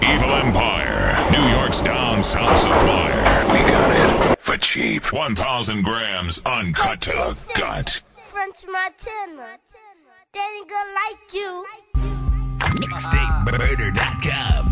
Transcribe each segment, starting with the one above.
Evil Empire, New York's down south supplier. We got it for cheap. 1,000 grams uncut to the gut. French Montana. They ain't gonna like you. MixtapeMurder.com.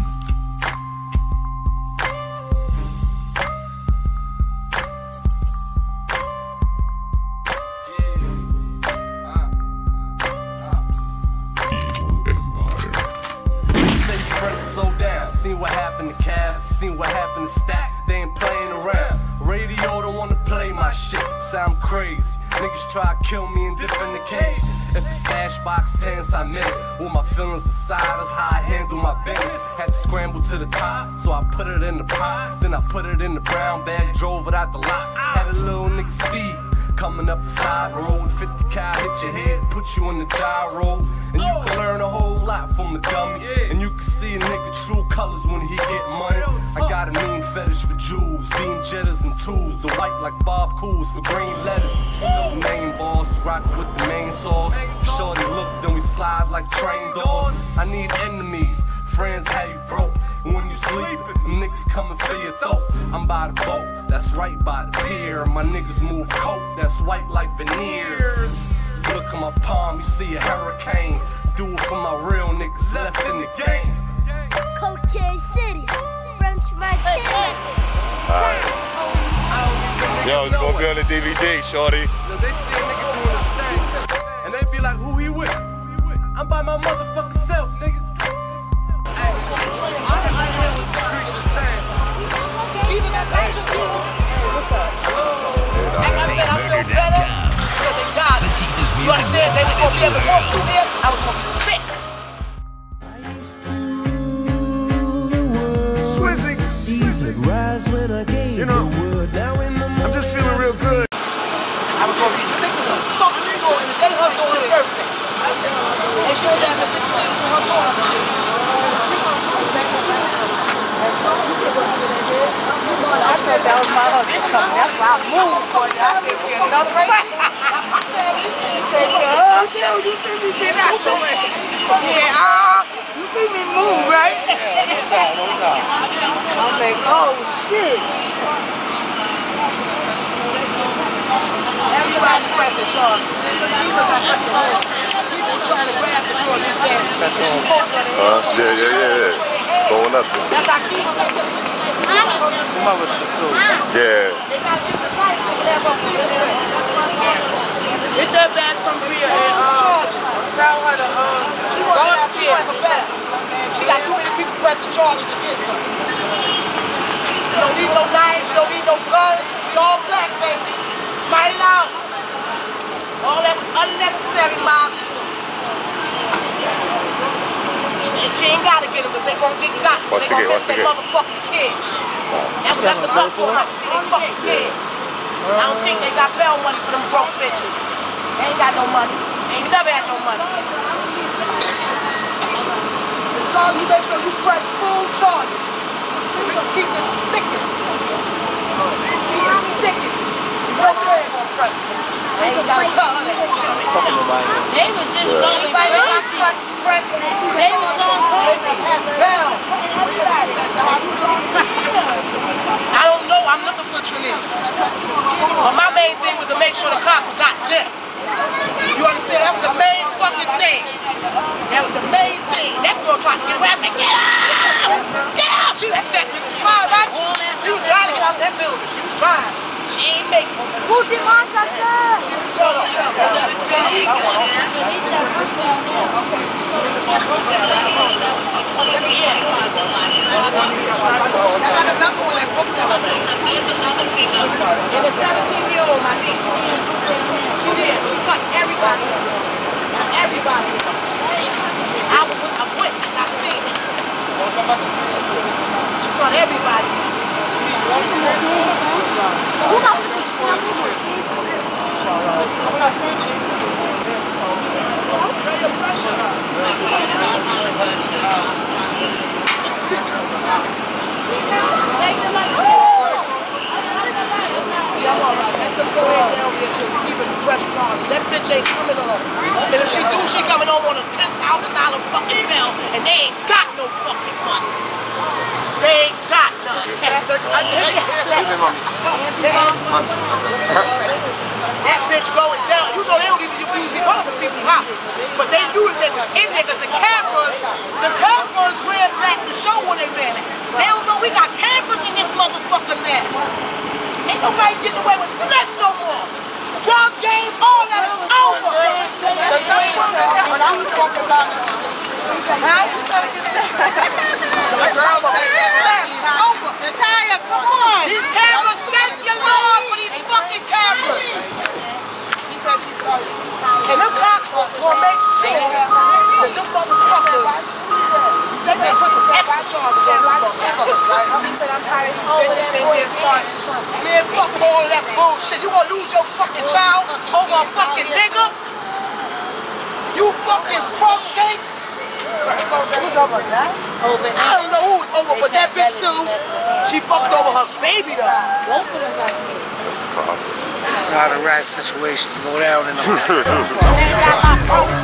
Slow down, seen what happened to Cav, seen what happened to Stack, they ain't playing around. Radio don't wanna play my shit, sound crazy. Niggas try to kill me in different occasions. If the stash box tense, I meant it. With my feelings aside, that's how I handle my business. Had to scramble to the top, so I put it in the pot. Then I put it in the brown bag, drove it out the lot. Had a little nigga speed. Coming up the side road, 50 cal hit your head, put you in the gyro. And you can learn a whole lot from the dummy. And you can see a nigga true colors when he get money. I got a mean fetish for jewels, beam jetters and tools. The white like Bob Cools for green lettuce. No name boss, rockin' with the main sauce. Shorty look, then we slide like train doors. I need enemies, friends how you broke. When you sleep, them niggas coming for your throat. I'm by the boat, that's right by the pier. My niggas move coke, that's white like veneers. Look at my palm, you see a hurricane. Do it for my real niggas left in the game. Cocaine City, French Montana. Alright. Yo, it's gonna be on the DVD, shorty. Yo, they see a nigga doing his thing, and they be like, who he with? I'm by my motherfucking self, niggas. I hear what the streets are saying. Even that magic. Hey, what's up? Like I said, I feel better because they got it. You understand? They was gonna be able to walk through here. I was gonna be sick. You know, I'm just feeling real good. I was gonna be sick as a fucking nigga. They her doing the birthday. And she was having a big thing for her daughter. I thought that was my husband coming. That's why I moved for you. I said, we're another race. Oh, you see me get out the way. Yeah, you see me move, right? I'm like, oh, shit. Everybody pressing charges. People trying to grab the door. She said, Yeah. Going up there. That's our key. Some other shit too. Yeah. Get that back from Bria and tell her to go upstairs. She got too many people pressing charges against her. You don't need no knives, you don't need no guns. We all black, baby. Fight it out. All that was unnecessary, Mom. She ain't gotta get them, but they gonna get got. They gonna miss their motherfucking kids. That's enough for them. See they fucking kids. I don't think they got bail money for them broke bitches. They ain't got no money. They ain't never had no money. As long as you make sure you press full charges, we gonna keep this sticking. Keep it sticking. You know where they gonna press it. They ain't gotta tell her that. They was just going crazy. They was going crazy. I don't know, I'm looking for Trinidad. But my main thing was to make sure the cops got them. You understand? That was the main fucking thing. That was the main thing. That girl tried to get away. I said, get out! Get out! She was trying, right? She was trying to get out that building. She was trying. She ain't making it. Who's the monster? And the 17-year-old, my niece, she did. She cut everybody. Everybody. I was with a witness. I seen it. She cut everybody. Who got 50 cents? Australia pressure. That bitch ain't coming on. And if she do, she coming on a $10,000 fucking bill, and they ain't got no fucking money. That bitch going down. You know they don't even use the other people's houses. But they knew that it was in there because the cameras ran back to show when they ran it. They don't know we got cameras in this motherfucker now. Ain't nobody getting away with nothing no more. Drug game, all that is over. When I was talking about how you trying to get that? Over. Natalia, come on. These cameras, thank you, Lord, for these fucking cameras. And them cops will make sure that them motherfuckers, they may put some extra charges on them motherfuckers, right? Man, fuck all that bullshit. You gonna lose your fucking child over a fucking nigga? You fucking crumb cake? Who's over that? I don't know who was over, but that bitch too. She fucked over her baby though. Both of them got kids. This is how the rat situations go down in the